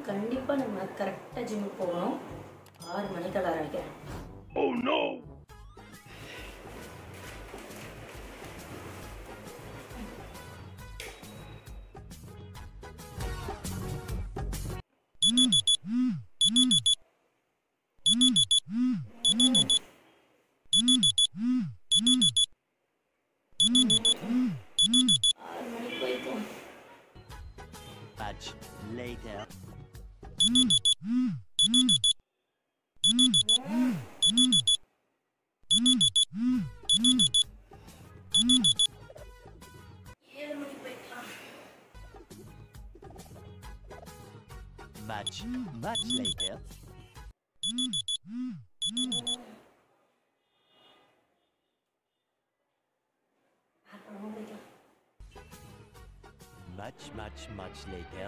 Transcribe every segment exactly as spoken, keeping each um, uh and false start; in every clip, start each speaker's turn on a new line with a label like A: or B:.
A: கண்டிப்பா நம்ம கரெக்டா ஜிம்முக்கு போகணும். ஆறு மணிக்கு அலாரம் வைக்கிறேன்.
B: Oh no! Much later. Much, much later. Much, much, much later.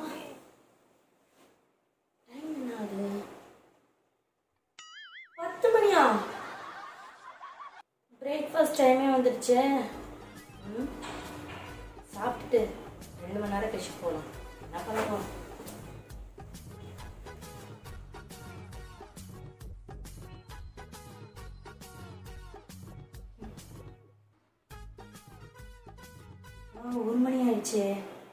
A: பத்து மணியா? பிரேக்ஃபாஸ்ட் டைமே வந்துருச்சு. சாப்பிட்டுட்டு ரெண்டு மணி நேரம் கழிச்சு போகலாம். என்ன பண்ணலாம்? ஒரு மணி ஆயிடுச்சு.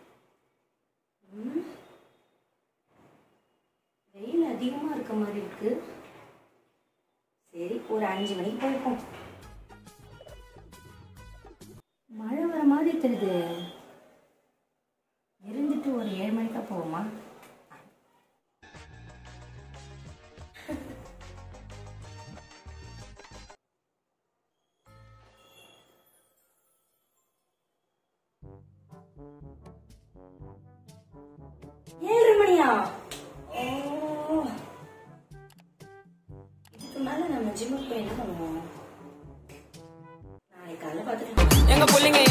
A: வெயில் அதிகமா இருக்க மாதிரி இருக்கு. சரி, ஒரு அஞ்சு மணிக்கு போயிருக்கோம். மழை வர மாதிரி தெரியுது. இருந்துட்டு ஒரு ஏழு மணிக்கா போவோமா? ஏழு மணியா? இதுக்கு மேல நம்ம ஜிம்முக்கு போய் என்ன பண்ணுவோம்? நாளைக்கு காலைல பார்த்துக்கலாம். எங்க பிள்ளைங்க